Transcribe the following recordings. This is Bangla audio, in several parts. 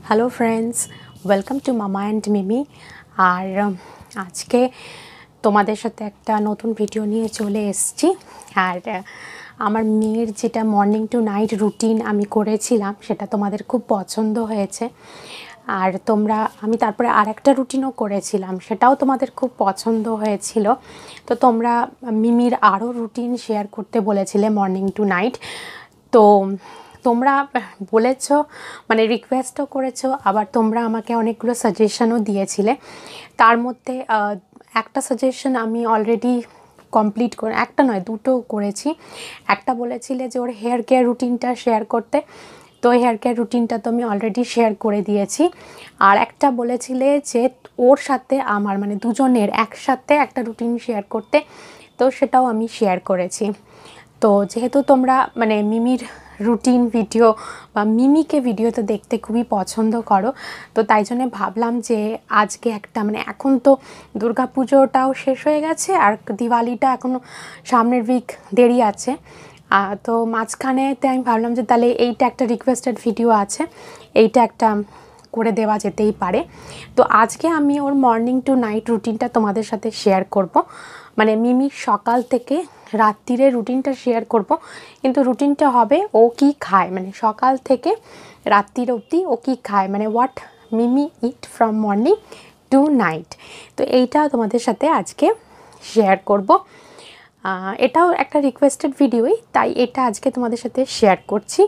Hello friends, welcome to mama and Mimi. আর আজকে তোমাদের সাথে একটা নতুন ভিডিও নিয়ে চলে এসেছি। আর আমার মেয়ের যেটা মর্নিং টু নাইট রুটিন আমি করেছিলাম সেটা তোমাদের খুব পছন্দ হয়েছে। আর আমি তারপরে আরেকটা রুটিনও করেছিলাম, সেটাও তোমাদের খুব পছন্দ হয়েছিল। তো তোমরা মিমির আরও রুটিন শেয়ার করতে বলেছিলে মর্নিং টু নাইট। তো তোমরা বলেছো, মানে রিকোয়েস্টও করেছো, আবার তোমরা আমাকে অনেকগুলো সাজেশনও দিয়েছিলে। তার মধ্যে একটা সাজেশন আমি অলরেডি কমপ্লিট করে, একটা নয় দুটো করেছি। একটা বলেছিলে যে ওর হেয়ার কেয়ার রুটিনটা শেয়ার করতে, তো হেয়ার কেয়ার রুটিনটা তো আমি অলরেডি শেয়ার করে দিয়েছি। আর একটা বলেছিলে যে ওর সাথে আমার, মানে দুজনের একসাথে একটা রুটিন শেয়ার করতে, তো সেটাও আমি শেয়ার করেছি। তো যেহেতু তোমরা মানে মিমির রুটিন ভিডিও বা মিমিকে ভিডিওতে দেখতে খুবই পছন্দ করো, তো তাই জন্য ভাবলাম যে আজকে একটা, মানে এখন তো দুর্গাপুজোটাও শেষ হয়ে গেছে আর দিওয়ালিটা এখনও সামনের উইক দেরি আছে। তো মাঝখানেতে আমি ভাবলাম যে তাহলে এইটা একটা রিকোয়েস্টেড ভিডিও আছে, এইটা একটা করে দেওয়া যেতেই পারে। তো আজকে আমি ওর মর্নিং টু নাইট রুটিনটা তোমাদের সাথে শেয়ার করব। মানে মিমির সকাল থেকে রাত্রিরে রুটিনটা শেয়ার করব, কিন্তু রুটিনটা হবে ও কি খায়, মানে সকাল থেকে রাত্রির অবধি ও কি খায়, মানে what Mimi eat from morning to night. তো এইটা তোমাদের সাথে আজকে শেয়ার করব। এটাও একটা রিকোয়েস্টেড ভিডিওই, তাই এটা আজকে তোমাদের সাথে শেয়ার করছি।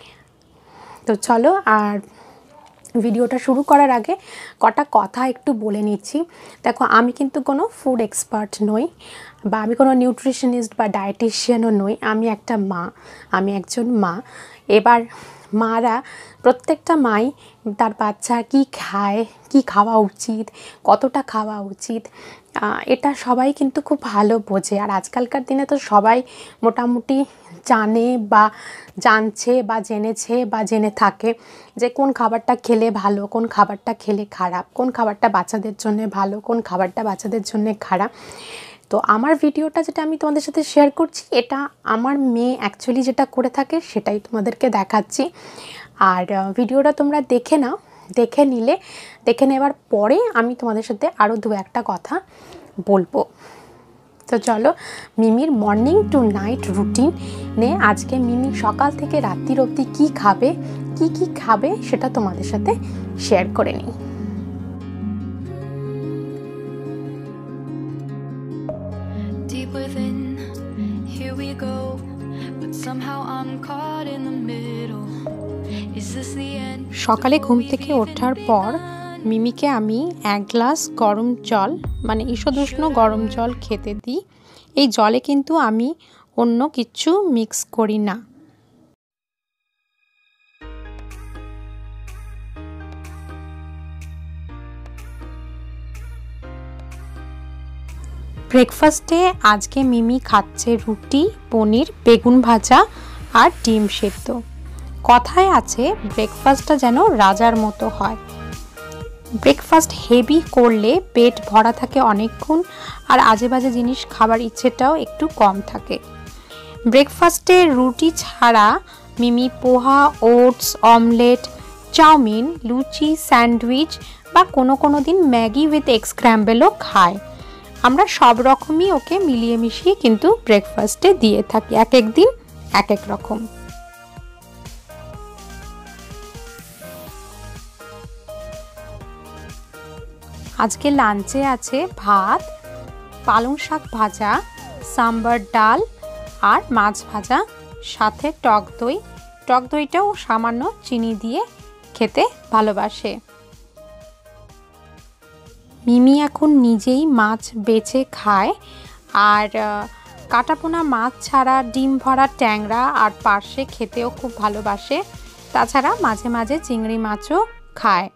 তো চলো, আর ভিডিওটা শুরু করার আগে কটা কথা একটু বলে নিচ্ছি। দেখো, আমি কিন্তু কোনো ফুড এক্সপার্ট নই, বা আমি কোনো নিউট্রিশনিস্ট বা ডায়েটিশিয়ানও নই। আমি একটা মা, আমি একজন মা। এবার মারা, প্রত্যেকটা মাই তার বাচ্চা কি খায়, কি খাওয়া উচিত, কতটা খাওয়া উচিত, এটা সবাই কিন্তু খুব ভালো বোঝে। আর আজকালকার দিনে তো সবাই মোটামুটি জানে বা জানছে বা জেনেছে বা জেনে থাকে যে কোন খাবারটা খেলে ভালো, কোন খাবারটা খেলে খারাপ, কোন খাবারটা বাচ্চাদের জন্য ভালো, কোন খাবারটা বাচ্চাদের জন্য খারাপ। তো আমার ভিডিওটা যেটা আমি তোমাদের সাথে শেয়ার করছি, এটা আমার মেয়ে অ্যাকচুয়ালি যেটা করে থাকে সেটাই তোমাদেরকে দেখাচ্ছি। আর ভিডিওটা তোমরা দেখে নাও, দেখে নেবার পরে আমি তোমাদের সাথে আরও দু একটা কথা বলবো। তো চলো, মিমির মর্নিং টু নাইট রুটিনে আজকে মিমি সকাল থেকে রাত্রির অবধি কী খাবে সেটা তোমাদের সাথে শেয়ার করে নিই। সকালে ঘুম থেকে ওঠার পর মিমিকে আমি 1 গ্লাস গরম জল, মানে ঈষদুষ্ণ গরম জল খেতে দিই। এই জলে কিন্তু আমি অন্য কিছু মিক্স করি না। ব্রেকফাস্টে আজকে মিমি খাচ্ছে রুটি, পনির, বেগুন ভাজা আর ডিম সেদ্ধ। কথায় আছে ব্রেকফাস্টটা যেন রাজার মতো হয়। ব্রেকফাস্ট হেভি করলে পেট ভরা থাকে অনেকক্ষণ, আর আজে বাজে জিনিস খাবার ইচ্ছেটাও একটু কম থাকে। ব্রেকফাস্টে রুটি ছাড়া Mimi poha, oats, omelette, chowmein, luchi, sandwich বা কোনো দিন ম্যাগি উইথ এগ স্ক্র্যাম্বলও খায়। আমরা সব রকমই ওকে মিলিয়ে মিশিয়ে কিন্তু ব্রেকফাস্টে দিয়ে থাকি, এক এক দিন এক এক রকম। আজকে লাঞ্চে আছে ভাত, পালং শাক ভাজা, সাম্বার ডাল আর মাছ ভাজা, সাথে টক দই। টক দইটাও সামান্য চিনি দিয়ে খেতে ভালোবাসে। মিমি এখন নিজেই মাছ বেছে খায়, আর কাটাপোনা মাছ ছাড়া ডিম ভরা ট্যাংরা আর পার্শে খেতেও খুব ভালোবাসে। তাছাড়া মাঝে মাঝে চিংড়ি মাছও খায়।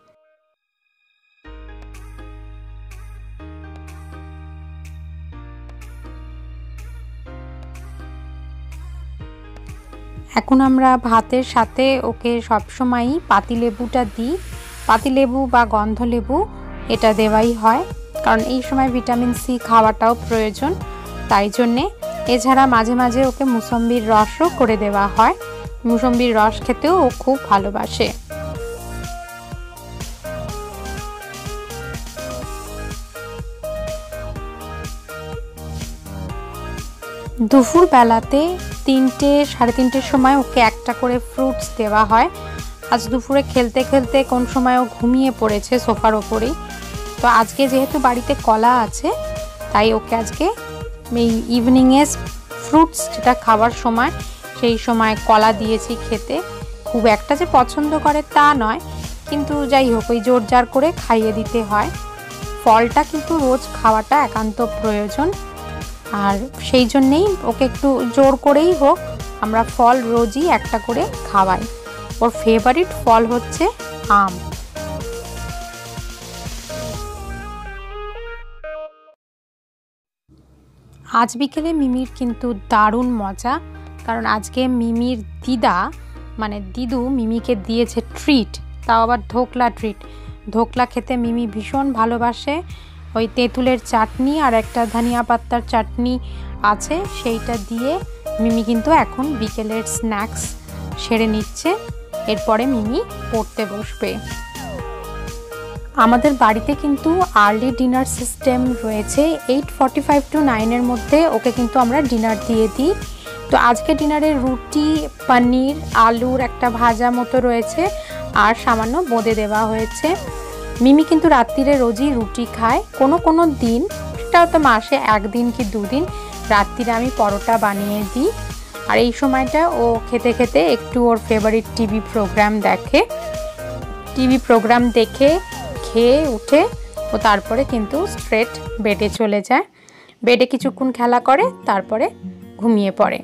এখন আমরা ভাতের সাথে ওকে সবসময়ই পাতিলেবুটা দিই। পাতিলেবু বা গন্ধলেবু এটা দেওয়াই হয়, কারণ এই সময় ভিটামিন সি খাওয়াটাও প্রয়োজন, তাই জন্যে। এছাড়া মাঝে মাঝে ওকে মুসম্বির রসও করে দেওয়া হয়। মুসম্বির রস খেতেও ও খুব ভালোবাসে। দুপুর বেলাতে 3টে সাড়ে 3টের সময় ওকে একটা করে ফ্রুটস দেওয়া হয়। আজ দুপুরে খেলতে খেলতে কোন সময় ও ঘুমিয়ে পড়েছে সোফার ওপরেই। তো আজকে যেহেতু বাড়িতে কলা আছে তাই ওকে আজকে এই ইভিনিংয়ে ফ্রুটস যেটা খাবার সময় সেই সময় কলা দিয়েছি খেতে। খুব একটা যে পছন্দ করে তা নয়, কিন্তু যাই হোক ওই জোর জার করে খাইয়ে দিতে হয়। ফলটা কিন্তু রোজ খাওয়াটা একান্ত প্রয়োজন, আর সেই জন্যেই ওকে একটু জোর করেই হোক আমরা ফল রোজই একটা করে খাওয়াই। ওর ফেভারিট ফল হচ্ছে আম। আজ বিকেলে মিমির কিন্তু দারুণ মজা, কারণ আজকে মিমির দিদা মানে দিদু মিমিকে দিয়েছে ট্রিট, তাও আবার ধোকলা ট্রিট। ধোকলা খেতে মিমি ভীষণ ভালোবাসে। ওই তেঁতুলের চাটনি আর একটা ধনিয়া পাতার চাটনি আছে, সেইটা দিয়ে মিমি কিন্তু এখন বিকেলের স্ন্যাক্স সেরে নিচ্ছে। এরপরে মিমি পড়তে বসবে। আমাদের বাড়িতে কিন্তু আর্লি ডিনার সিস্টেম রয়েছে। 8:45 to 9-এর মধ্যে ওকে কিন্তু আমরা ডিনার দিয়ে দিই। তো আজকে ডিনারে রুটি, পনির, আলুর একটা ভাজা মতো রয়েছে আর সামান্য বোঁদে দেওয়া হয়েছে। মিমি কিন্তু রাত্রিরে রোজই রুটি খায়। কোনো দিন, সেটাও তো মাসে 1 দিন কি 2 দিন, রাত্রিরে আমি পরোটা বানিয়ে দিই। আর এই সময়টা ও খেতে খেতে একটু ওর ফেভারিট টিভি প্রোগ্রাম দেখে। টিভি প্রোগ্রাম দেখে খেয়ে উঠে ও তারপরে কিন্তু স্ট্রেট বেডে চলে যায়। বেডে কিছুক্ষণ খেলা করে, তারপরে ঘুমিয়ে পড়ে।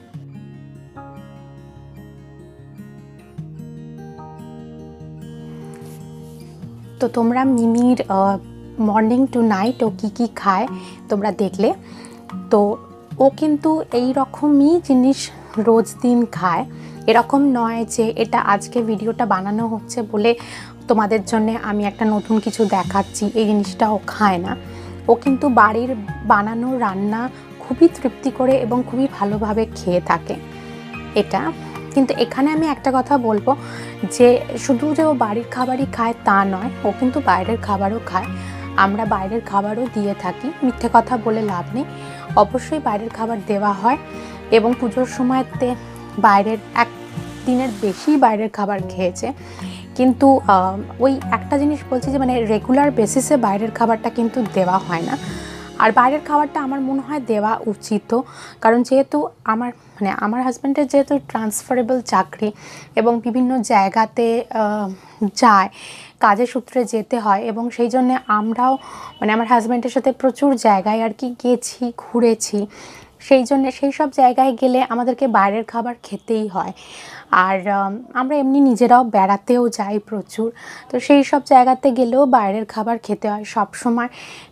তো তোমরা মিমির মর্নিং টু নাইট ও কী খায় তোমরা দেখলে। তো ও কিন্তু এই রকমই জিনিস রোজ দিন খায়। এরকম নয় যে এটা আজকে ভিডিওটা বানানো হচ্ছে বলে তোমাদের জন্য আমি একটা নতুন কিছু দেখাচ্ছি, এই জিনিসটা ও খায় না। ও কিন্তু বাড়ির বানানো রান্না খুবই তৃপ্তি করে এবং খুবই ভালোভাবে খেয়ে থাকে এটা। কিন্তু এখানে আমি একটা কথা বলবো যে শুধু যে ও বাড়ির খাবারই খায় তা নয়, ও কিন্তু বাইরের খাবারও খায়। আমরা বাইরের খাবারও দিয়ে থাকি, মিথ্যে কথা বলে লাভ নেই। অবশ্যই বাইরের খাবার দেওয়া হয় এবং পুজোর সময়তে বাইরের 1 দিনের বেশি বাইরের খাবার খেয়েছে। কিন্তু ওই একটা জিনিস বলছি যে মানে রেগুলার বেসিসে বাইরের খাবারটা কিন্তু দেওয়া হয় না। আর বাইরের খাবারটা আমার মনে হয় দেওয়া উচিত, কারণ যেহেতু আমার হাজব্যান্ডের যেহেতু ট্রান্সফারেবল চাকরি এবং বিভিন্ন জায়গাতে যায়, কাজের সূত্রে যেতে হয়, এবং সেই জন্যে আমরাও আমার হাজব্যান্ডের সাথে প্রচুর জায়গায় আর কি গেছি, ঘুরেছি। সেই জন্যে সেই সব জায়গায় গেলে আমাদেরকে বাইরের খাবার খেতেই হয়। আর আমরা এমনি নিজেরাও বেড়াতেও যাই প্রচুর, তো সেই সব জায়গাতে গেলেও বাইরের খাবার খেতে হয়। সব সময়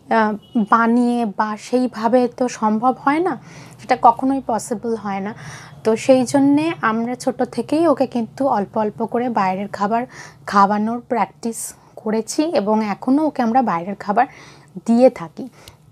বানিয়ে বা সেইভাবে তো সম্ভব হয় না, সেটা কখনোই পসিবল হয় না। তো সেই জন্যে আমরা ছোট থেকেই ওকে কিন্তু অল্প অল্প করে বাইরের খাবার খাওয়ানোর প্র্যাকটিস করেছি এবং এখনও ওকে আমরা বাইরের খাবার দিয়ে থাকি।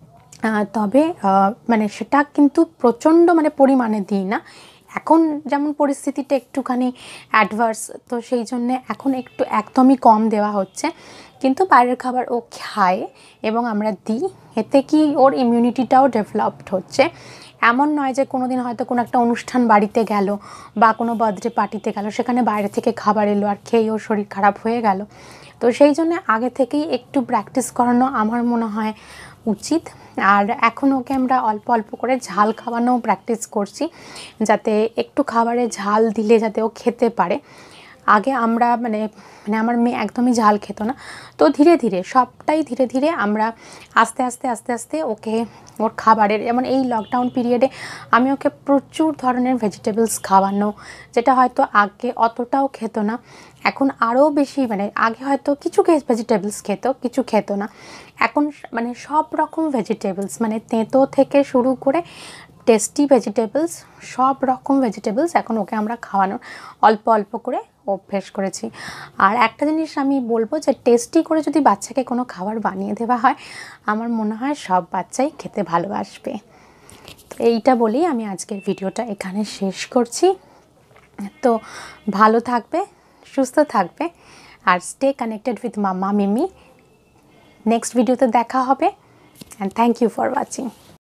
তবে সেটা কিন্তু প্রচণ্ড পরিমাণে দিই না। এখন যেমন পরিস্থিতিটা একটুখানি অ্যাডভার্স, তো সেই জন্যে এখন একটু একদমই কম দেওয়া হচ্ছে। কিন্তু বাইরের খাবার ও খায় এবং আমরা দিই। এতে কি ওর ইমিউনিটিটাও ডেভেলপড হচ্ছে। এমন নয় যে কোনো দিন হয়তো কোনো একটা অনুষ্ঠান বাড়িতে গেল বা কোনো বার্থডে পার্টিতে গেল, সেখানে বাইরে থেকে খাবার এলো আর খেয়ে ওর শরীর খারাপ হয়ে গেল। তো সেই জন্য আগে থেকেই একটু প্র্যাকটিস করানো আমার মনে হয় উচিত। আর এখন ওকে আমরা অল্প অল্প করে ঝাল খাওয়ানোও প্র্যাকটিস করছি, যাতে একটু খাবারে ঝাল দিলে যাতে ও খেতে পারে। আগে আমরা আমার মেয়ে একদমই ঝাল খেত না, তো ধীরে ধীরে সবটাই ধীরে ধীরে আমরা আস্তে আস্তে ওকে ওর খাবারের, যেমন এই লকডাউন পিরিয়ডে আমি ওকে প্রচুর ধরনের ভেজিটেবলস খাওয়ানো, যেটা হয়তো আগে অতটাও খেত না, এখন আরও বেশি। আগে হয়তো কিছু ভেজিটেবলস খেত, কিছু খেত না। এখন সব রকম ভেজিটেবলস তেঁতো থেকে শুরু করে টেস্টি ভেজিটেবলস, সব রকম ভেজিটেবলস এখন ওকে আমরা খাওয়ানোর অল্প অল্প করে অভ্যেস করেছি। আর একটা জিনিস আমি বলবো যে টেস্টি করে যদি বাচ্চাকে কোনো খাবার বানিয়ে দেওয়া হয়, আমার মনে হয় সব বাচ্চাই খেতে ভালোবাসবে। তো এইটা বলেই আমি আজকের ভিডিওটা এখানে শেষ করছি। তো ভালো থাকবে, সুস্থ থাকবে, আর stay connected with mamma Mimi. Next ভিডিওতে দেখা হবে, and thank you for watching.